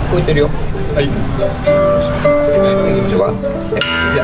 こえてるよ。はい。行きましょうか。じゃ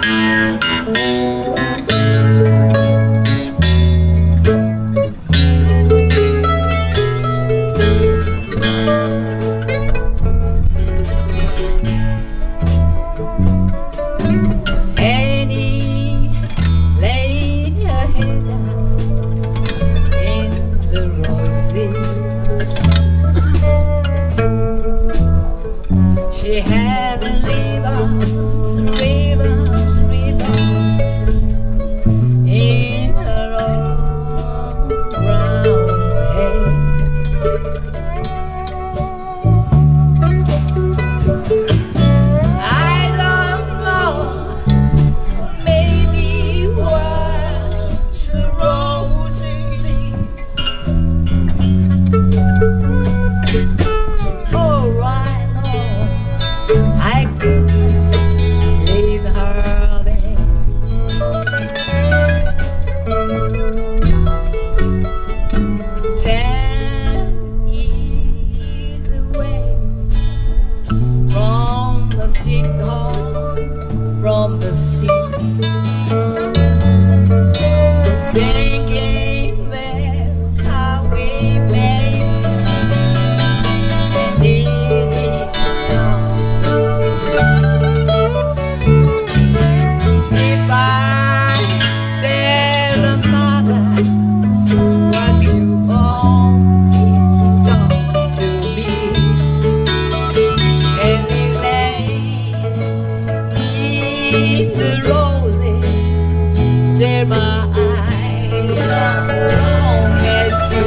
She had the rivers, rivers, rivers in her long brown hair. I don't know, maybe was the roses. Oh, right, no, I couldn't leave her there. 10 years away from the ship home, from the sea, thinking where how we played and did it now. If I tell another what you only talk to me, and we lay in the roses, tear my eyes long as you.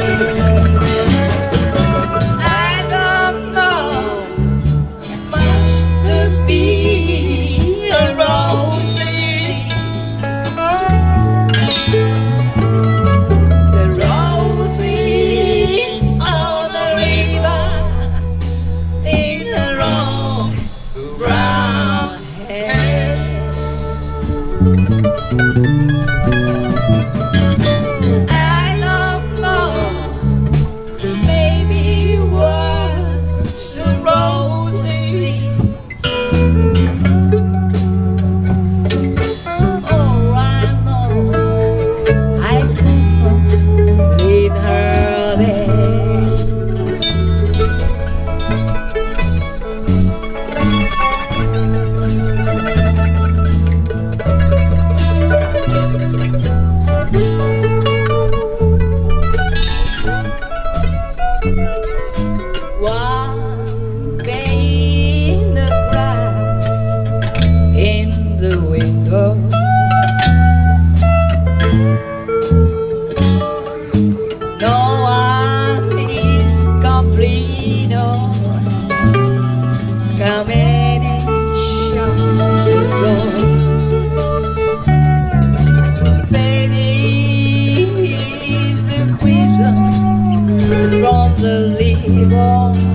I don't know much to be a roses. The roses on the river in her long brown hair. I don't know, maybe it was the roses. Oh, I know I couldn't leave her there. One day in the grass, in the window, no one is complete. No, come in and shut the door. Fate is a prison from the living.